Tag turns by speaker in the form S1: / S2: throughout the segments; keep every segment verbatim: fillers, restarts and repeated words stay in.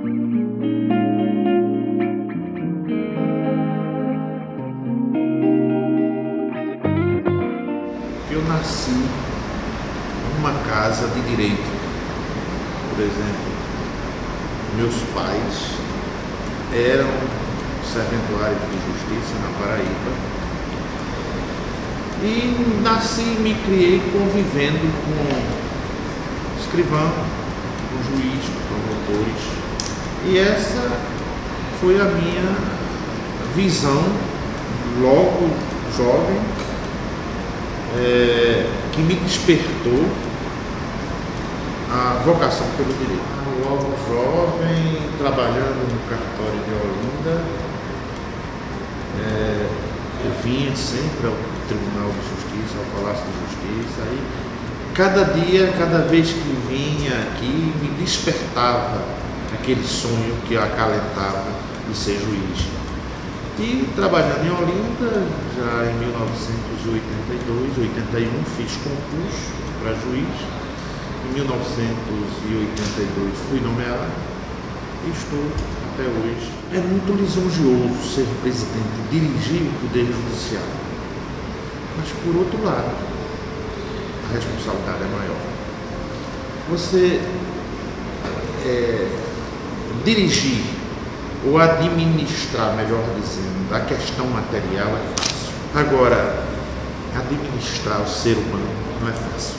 S1: Eu nasci numa casa de direito. Por exemplo, meus pais eram serventuários de justiça na Paraíba e nasci e me criei convivendo com escrivão, com juiz, com promotores, e essa foi a minha visão logo jovem, é, que me despertou a vocação pelo direito. Logo jovem, trabalhando no cartório de Olinda, é, eu vinha sempre ao Tribunal de Justiça, ao Palácio de Justiça, e cada dia, cada vez que vinha aqui, me despertava aquele sonho que eu acalentava de ser juiz. E trabalhando em Olinda, já em mil novecentos e oitenta e dois, oitenta e um, fiz concurso para juiz. Em mil novecentos e oitenta e dois fui nomeado e estou até hoje. É muito lisonjeoso ser presidente, dirigir o Poder Judiciário. Mas, por outro lado, a responsabilidade é maior. Você é, dirigir ou administrar, melhor dizendo, a questão material é fácil. Agora, administrar o ser humano não é fácil.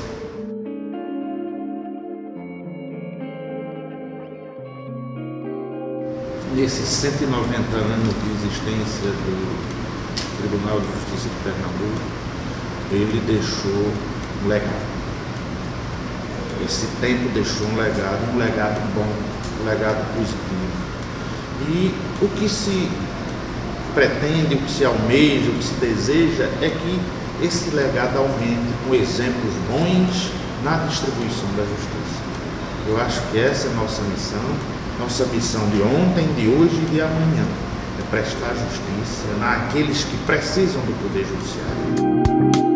S1: Nesses cento e noventa anos de existência do Tribunal de Justiça de Pernambuco, ele deixou um legado. Esse tempo deixou um legado, um legado bom, um legado positivo. E o que se pretende, o que se almeja, o que se deseja é que esse legado aumente com exemplos bons na distribuição da justiça. Eu acho que essa é a nossa missão, nossa missão de ontem, de hoje e de amanhã, é prestar justiça naqueles que precisam do Poder Judiciário.